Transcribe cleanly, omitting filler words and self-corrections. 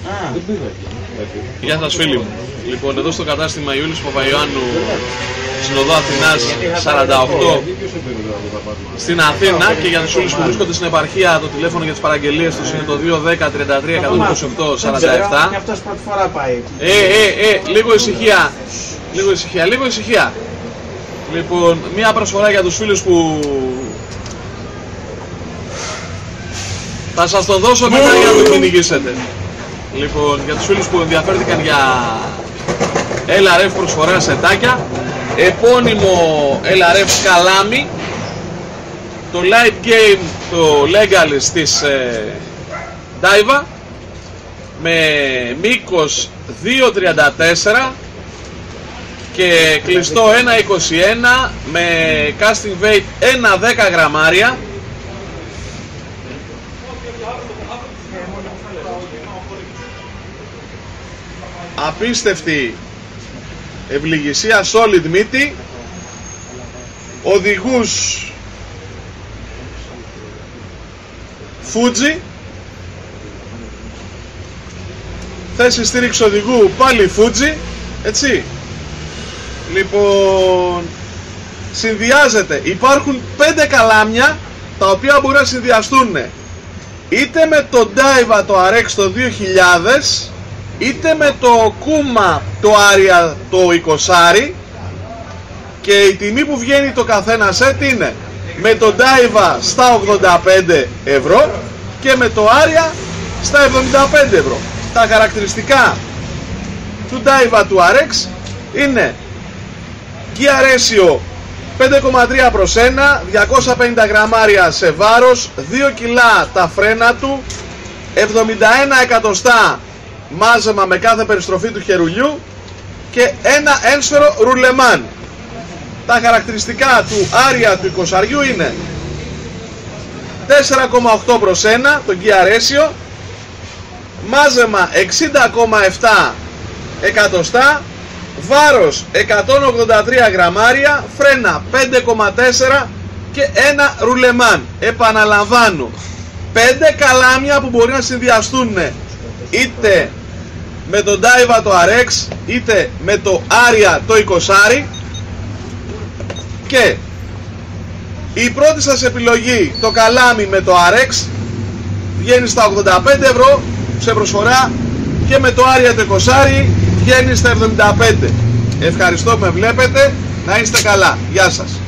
Γεια σας φίλοι μου. Λοιπόν, εδώ στο κατάστημα Ιούλης Παπαϊωάννου, στην οδό Αθηνάς 48 στην Αθήνα, και για τους όλους που βρίσκονται στην επαρχία το τηλέφωνο για τις παραγγελίες τους είναι το 210 33 128 47. Και αυτός πρώτη φορά πάει. Λίγο ησυχία. Λίγο ησυχία. Λοιπόν, μία προσφορά για τους φίλους που θα σας τον δώσω μετά για να το κυνηγήσετε. Λοιπόν, για τους φίλους που ενδιαφέρθηκαν για LRF προσφορά σετάκια, επώνυμο LRF Καλάμι, το Light Game, το Legalis της Daiwa, με μήκος 2.34 και κλειστό 1.21 με casting weight 1.10 γραμμάρια. Απίστευτη ευληγησία, solid μύτη, οδηγούς Fuji, θέση στήριξη οδηγού πάλι Fuji, έτσι. Λοιπόν, συνδυάζεται, υπάρχουν 5 καλάμια τα οποία μπορεί να συνδυαστούν είτε με το Daiwa το RX το 2000, είτε με το Kuma το Aria το 20, και η τιμή που βγαίνει το καθένα set είναι με το Daiwa στα 85 ευρώ και με το Aria στα 75 ευρώ. Τα χαρακτηριστικά του Daiwa του RX είναι gear ratio 5,3 προς 1, 250 γραμμάρια σε βάρος, 2 κιλά τα φρένα του, 71 εκατοστά μάζεμα με κάθε περιστροφή του χερουλιού και ένα ένσφαιρο ρουλεμάν. Τα χαρακτηριστικά του Aria του 20 είναι 4,8 προς 1 το gear ratio, μάζεμα 60,7 εκατοστά, βάρος 183 γραμμάρια, φρένα 5,4 και ένα ρουλεμάν. Επαναλαμβάνω, 5 καλάμια που μπορεί να συνδυαστούν είτε με το Daiwa το RX είτε με το Aria το 20, και η πρώτη σας επιλογή, το καλάμι με το RX, βγαίνει στα 85 ευρώ σε προσφορά, και με το Aria το 20 βγαίνει στα 75. Ευχαριστώ που με βλέπετε, να είστε καλά, γεια σας.